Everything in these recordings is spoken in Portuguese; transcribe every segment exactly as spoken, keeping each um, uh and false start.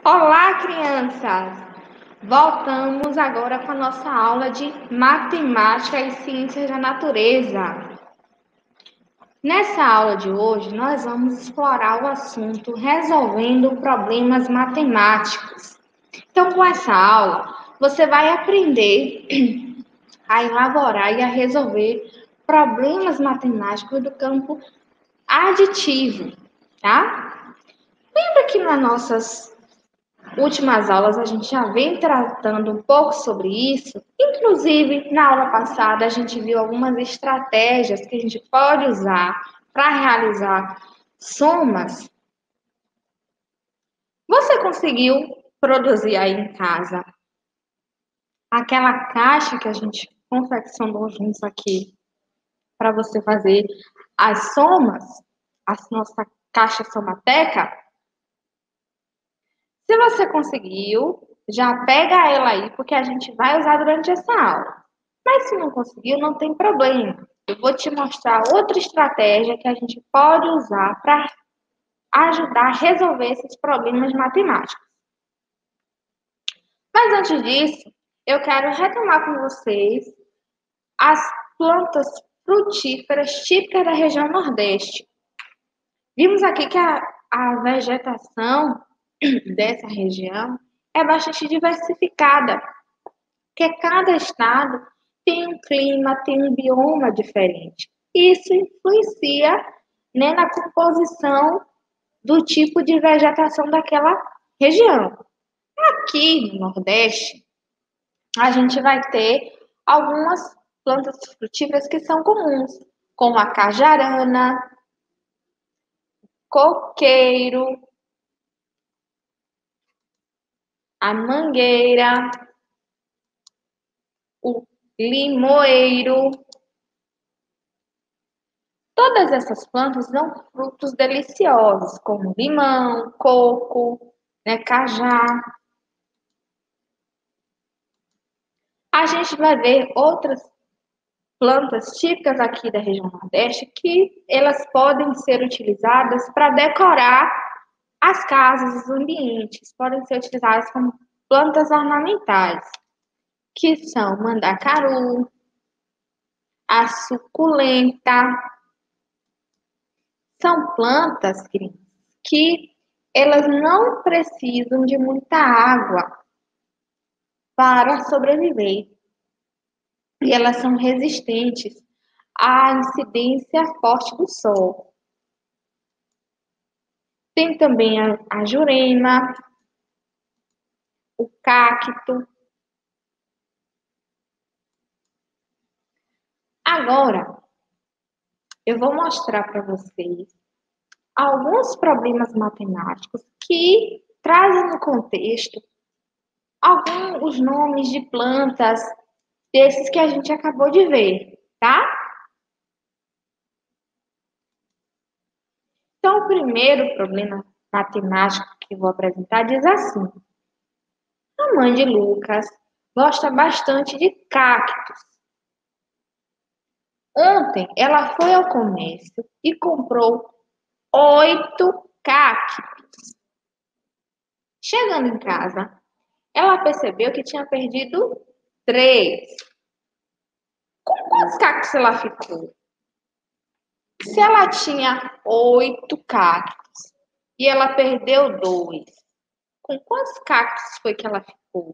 Olá, crianças! Voltamos agora com a nossa aula de Matemática e Ciências da Natureza. Nessa aula de hoje, nós vamos explorar o assunto resolvendo problemas matemáticos. Então, com essa aula, você vai aprender a elaborar e a resolver problemas matemáticos do campo aditivo, tá? Lembra que nas nossas últimas aulas a gente já vem tratando um pouco sobre isso. Inclusive, na aula passada, a gente viu algumas estratégias que a gente pode usar para realizar somas. Você conseguiu produzir aí em casa aquela caixa que a gente confeccionou juntos aqui para você fazer as somas, a nossa caixa somateca? Se você conseguiu, já pega ela aí, porque a gente vai usar durante essa aula. Mas se não conseguiu, não tem problema. Eu vou te mostrar outra estratégia que a gente pode usar para ajudar a resolver esses problemas matemáticos. Mas antes disso, eu quero retomar com vocês as plantas frutíferas típicas da região Nordeste. Vimos aqui que a, a vegetação dessa região é bastante diversificada, porque cada estado tem um clima, tem um bioma diferente. Isso influencia, né, na composição do tipo de vegetação daquela região. Aqui no Nordeste, a gente vai ter algumas plantas frutíferas que são comuns, como a cajarana, coqueiro, a mangueira, o limoeiro. Todas essas plantas dão frutos deliciosos, como limão, coco, né, cajá. A gente vai ver outras plantas típicas aqui da região Nordeste que elas podem ser utilizadas para decorar as casas, os ambientes. Podem ser utilizadas como plantas ornamentais, que são mandacaru, a suculenta. São plantas que elas não precisam de muita água para sobreviver. E elas são resistentes à incidência forte do sol. Tem também a, a jurema, o cacto. Agora, eu vou mostrar para vocês alguns problemas matemáticos que trazem no contexto alguns nomes de plantas desses que a gente acabou de ver, tá? Então, o primeiro problema matemático que vou apresentar diz assim: a mãe de Lucas gosta bastante de cactos. Ontem ela foi ao comércio e comprou oito cactos. Chegando em casa, ela percebeu que tinha perdido três. Com quantos cactos ela ficou? Se ela tinha oito cactos e ela perdeu dois, com quantos cactos foi que ela ficou?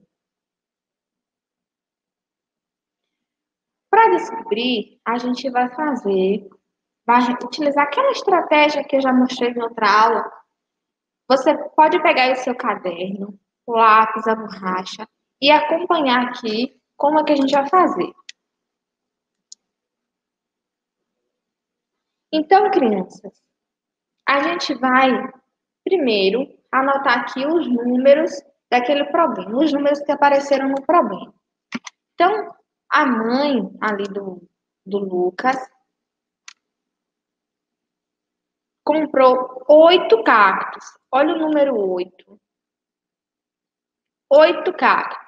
Para descobrir, a gente vai fazer, vai utilizar aquela estratégia que eu já mostrei em outra aula. Você pode pegar o seu caderno, o lápis, a borracha e acompanhar aqui como é que a gente vai fazer. Então, crianças, a gente vai primeiro anotar aqui os números daquele problema, os números que apareceram no problema. Então, a mãe ali do, do Lucas comprou oito cactos. Olha o número oito. Oito cactos.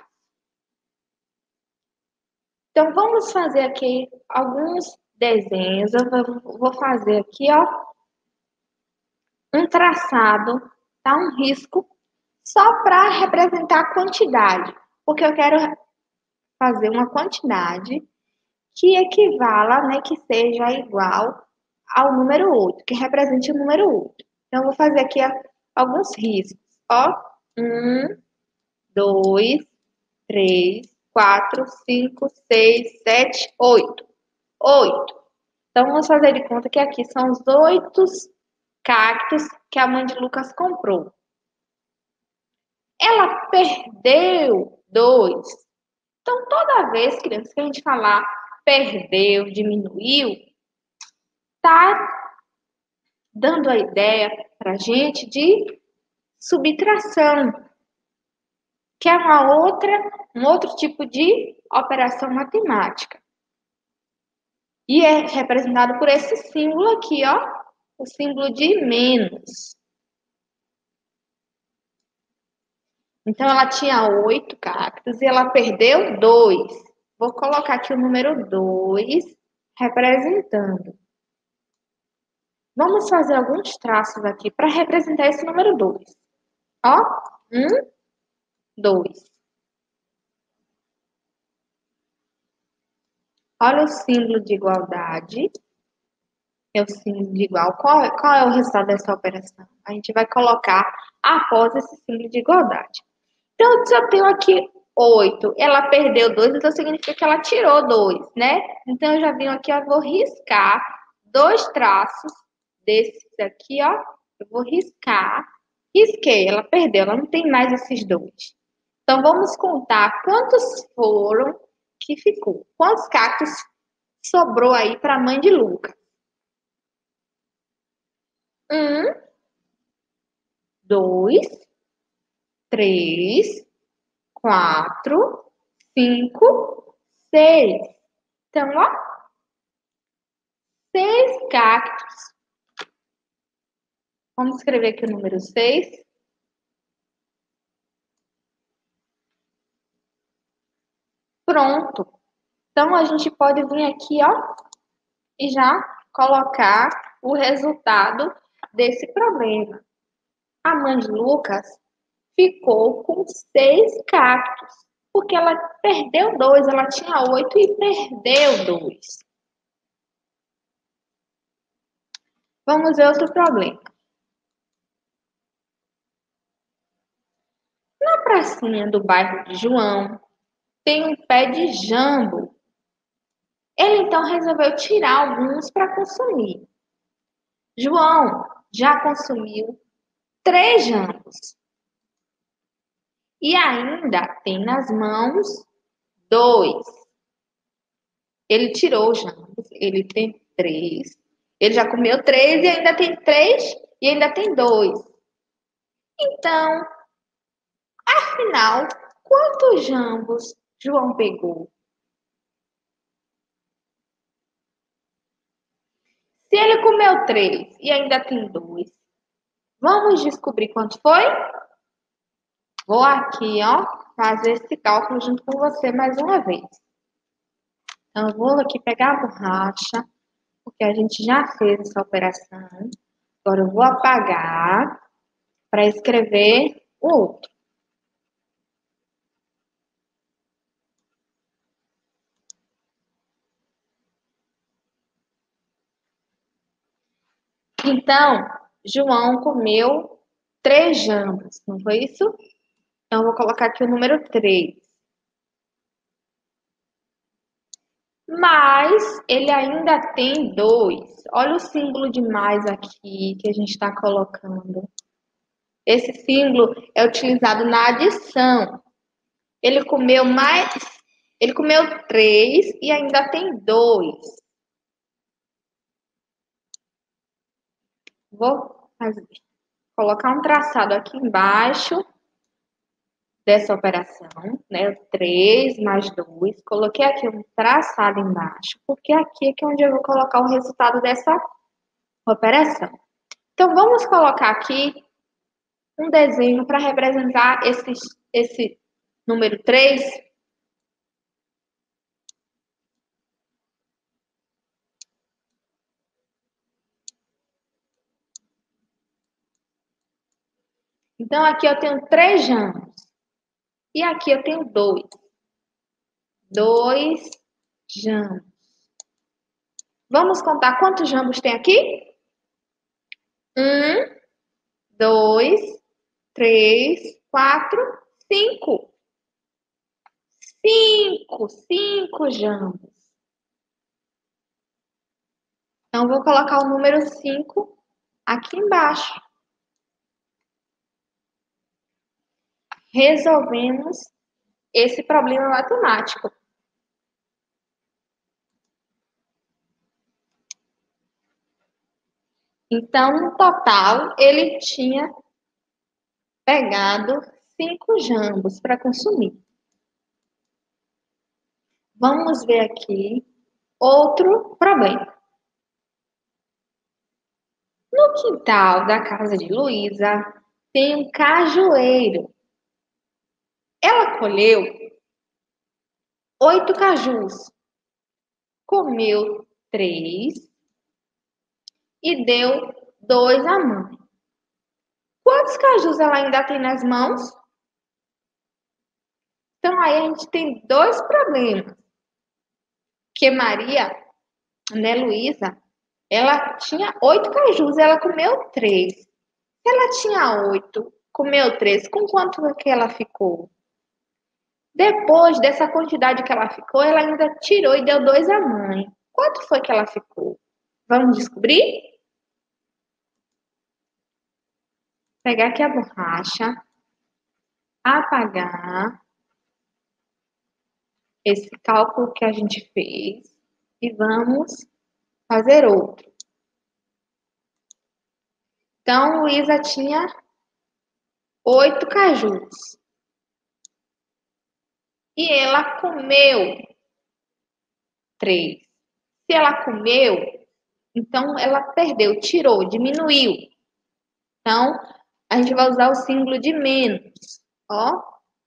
Então, vamos fazer aqui alguns desenhos. Eu vou fazer aqui, ó, um traçado, tá? Um risco só para representar a quantidade, porque eu quero fazer uma quantidade que equivala, né, que seja igual ao número oito, que represente o número oito. Então, eu vou fazer aqui alguns riscos. Ó, um, dois, três, quatro, cinco, seis, sete, oito. Oito. Então, vamos fazer de conta que aqui são os oito cactos que a mãe de Lucas comprou. Ela perdeu dois. Então, toda vez, crianças, que a gente falar perdeu, diminuiu, tá dando a ideia para a gente de subtração, que é uma outra, um outro tipo de operação matemática. E é representado por esse símbolo aqui, ó, o símbolo de menos. Então, ela tinha oito cactos e ela perdeu dois. Vou colocar aqui o número dois representando. Vamos fazer alguns traços aqui para representar esse número dois. Ó, um, dois. Olha o símbolo de igualdade. É o símbolo de igual. Qual, qual é o resultado dessa operação? A gente vai colocar após esse símbolo de igualdade. Então, se eu tenho aqui oito, ela perdeu dois, então significa que ela tirou dois, né? Então, eu já venho aqui, eu vou riscar dois traços desses aqui, ó. Eu vou riscar. Risquei, ela perdeu, ela não tem mais esses dois. Então, vamos contar quantos foram que ficou. Quantos cactos sobrou aí para a mãe de Lucas? Um, dois, três, quatro, cinco, seis. Então, ó, seis cactos. Vamos escrever aqui o número seis. Pronto. Então, a gente pode vir aqui, ó, e já colocar o resultado desse problema. A mãe de Lucas ficou com seis cactos, porque ela perdeu dois, ela tinha oito e perdeu dois. Vamos ver outro problema. Na pracinha do bairro de João, tem um pé de jambo. Ele então resolveu tirar alguns para consumir. João já consumiu três jambos. E ainda tem nas mãos dois. Ele tirou os jambos, ele tem três. Ele já comeu três e ainda tem três e ainda tem dois. Então, afinal, quantos jambos João pegou? Se ele comeu três e ainda tem dois, vamos descobrir quanto foi? Vou aqui, ó, fazer esse cálculo junto com você mais uma vez. Então, eu vou aqui pegar a borracha, porque a gente já fez essa operação. Agora, eu vou apagar para escrever o outro. Então, João comeu três jambos, não foi isso? Então, eu vou colocar aqui o número três. Mas ele ainda tem dois. Olha o símbolo de mais aqui que a gente está colocando. Esse símbolo é utilizado na adição. Ele comeu mais, ele comeu três e ainda tem dois. Vou fazer, colocar um traçado aqui embaixo dessa operação, né? três mais dois. Coloquei aqui um traçado embaixo, porque aqui é que é onde eu vou colocar o resultado dessa operação. Então, vamos colocar aqui um desenho para representar esse, esse número três. Então, aqui eu tenho três jambos. E aqui eu tenho dois. Dois jambos. Vamos contar quantos jambos tem aqui? Um, dois, três, quatro, cinco. Cinco, cinco jambos. Então, vou colocar o número cinco aqui embaixo. Resolvemos esse problema matemático. Então, no total, ele tinha pegado cinco jambos para consumir. Vamos ver aqui outro problema. No quintal da casa de Luísa tem um cajueiro. Ela colheu oito cajus, comeu três e deu dois à mãe. Quantos cajus ela ainda tem nas mãos? Então aí a gente tem dois problemas. Que Maria, né, Luísa, ela tinha oito cajus, ela comeu três. Se ela tinha oito, comeu três, com quanto que ela ficou? Depois dessa quantidade que ela ficou, ela ainda tirou e deu dois à mãe. Quanto foi que ela ficou? Vamos descobrir? Pegar aqui a borracha, apagar esse cálculo que a gente fez e vamos fazer outro. Então, Luísa tinha oito cajus. E ela comeu três. Se ela comeu, então ela perdeu, tirou, diminuiu. Então, a gente vai usar o símbolo de menos. Ó.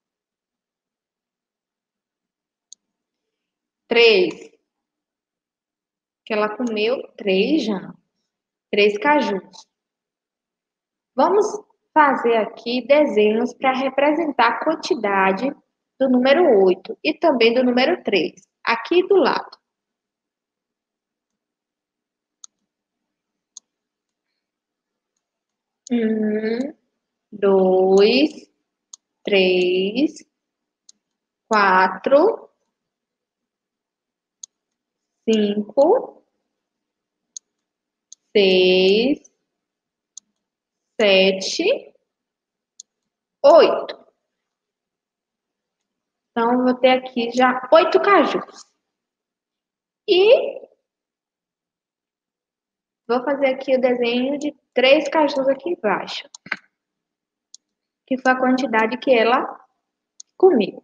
Três. Que ela comeu três já. Três cajus. Vamos fazer aqui desenhos para representar a quantidade do número oito e também do número três. Aqui do lado. Um, dois, três, quatro, cinco, seis, sete, oito. Então, eu vou ter aqui já oito cajus. E vou fazer aqui o desenho de três cajus aqui embaixo. Que foi a quantidade que ela comeu.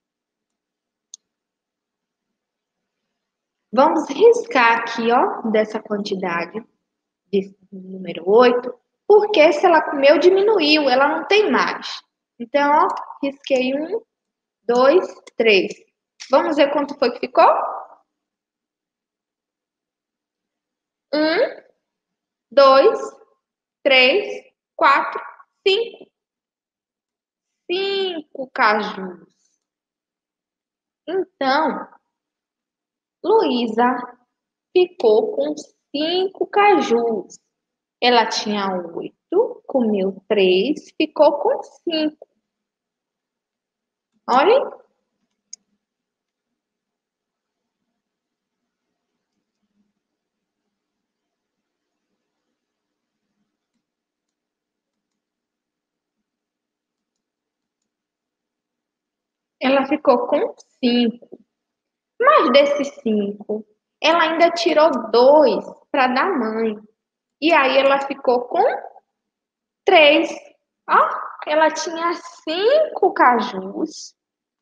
Vamos riscar aqui, ó, dessa quantidade de número oito, porque se ela comeu, diminuiu, ela não tem mais. Então, ó, risquei um, dois, três. Vamos ver quanto foi que ficou? Um, dois, três, quatro, cinco. Cinco cajus. Então, Luísa ficou com cinco cajus. Ela tinha oito, comeu três, ficou com cinco. Olhem. Ela ficou com cinco. Mas desses cinco, ela ainda tirou dois para dar mãe. E aí ela ficou com três. Ó, ela tinha cinco cajus.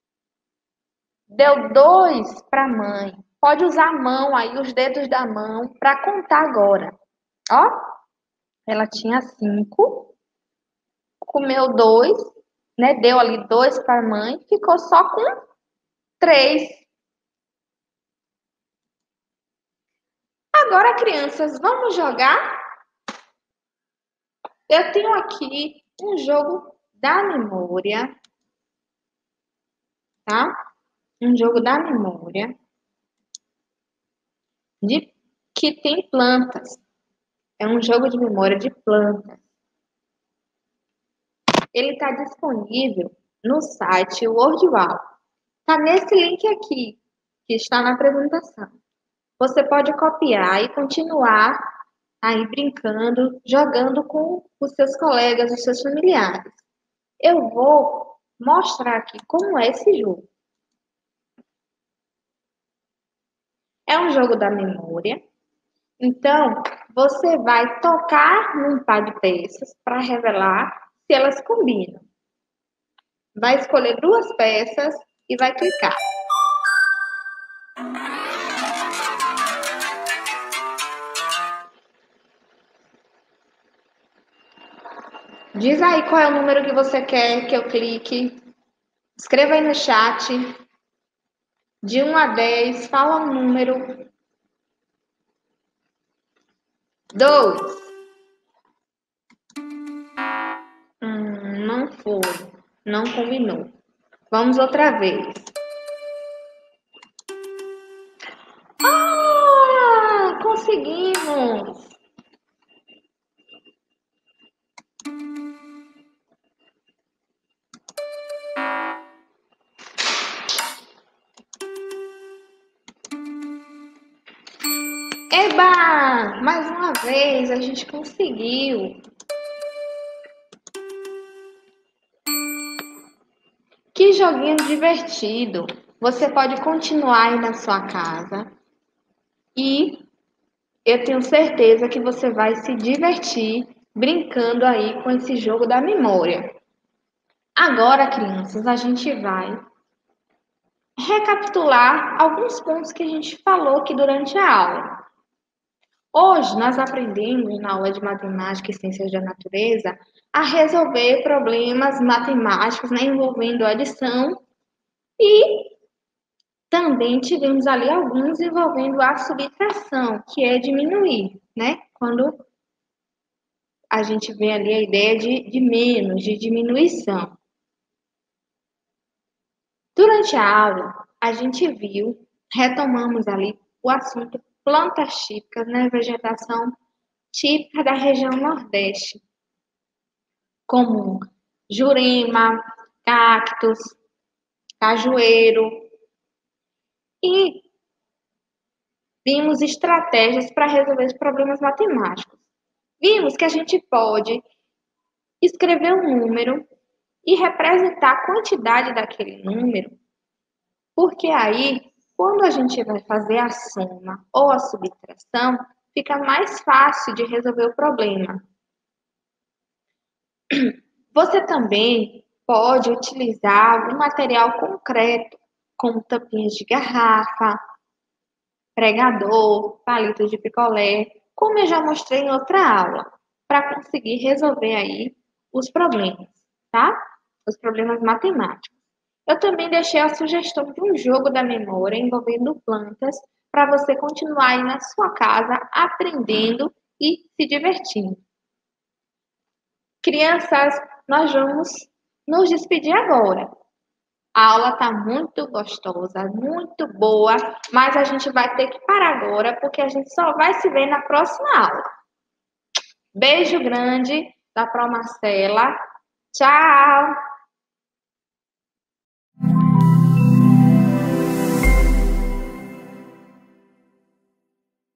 Deu dois para a mãe. Pode usar a mão aí, os dedos da mão, para contar agora. Ó, ela tinha cinco, comeu dois, né? Deu ali dois para a mãe, ficou só com três. Agora, crianças, vamos jogar? Eu tenho aqui um jogo da memória, tá? Um jogo da memória de que tem plantas. É um jogo de memória de plantas. Ele está disponível no site WordWall. Está nesse link aqui, que está na apresentação. Você pode copiar e continuar aí brincando, jogando com os seus colegas, os seus familiares. Eu vou mostrar aqui como é esse jogo. É um jogo da memória. Então, você vai tocar num par de peças para revelar se elas combinam. Vai escolher duas peças e vai clicar. Diz aí qual é o número que você quer que eu clique. Escreva aí no chat. De um a dez, fala um número. dois. Hum, não foi. Não combinou. Vamos outra vez. Ah, conseguimos! Eba! Mais uma vez, a gente conseguiu. Que joguinho divertido! Você pode continuar aí na sua casa e eu tenho certeza que você vai se divertir brincando aí com esse jogo da memória. Agora, crianças, a gente vai recapitular alguns pontos que a gente falou aqui durante a aula. Hoje, nós aprendemos na aula de matemática e ciências da natureza a resolver problemas matemáticos, né, envolvendo adição e também tivemos ali alguns envolvendo a subtração, que é diminuir, né? Quando a gente vê ali a ideia de, de menos, de diminuição. Durante a aula, a gente viu, retomamos ali o assunto plantas típicas, né? Vegetação típica da região Nordeste, como jurema, cactos, cajueiro, e vimos estratégias para resolver os problemas matemáticos. Vimos que a gente pode escrever um número e representar a quantidade daquele número, porque aí, quando a gente vai fazer a soma ou a subtração, fica mais fácil de resolver o problema. Você também pode utilizar um material concreto, como tampinhas de garrafa, pregador, palito de picolé, como eu já mostrei em outra aula, para conseguir resolver aí os problemas, tá? Os problemas matemáticos. Eu também deixei a sugestão de um jogo da memória envolvendo plantas para você continuar aí na sua casa aprendendo e se divertindo. Crianças, nós vamos nos despedir agora. A aula está muito gostosa, muito boa, mas a gente vai ter que parar agora porque a gente só vai se ver na próxima aula. Beijo grande da Pró Marcela. Tchau!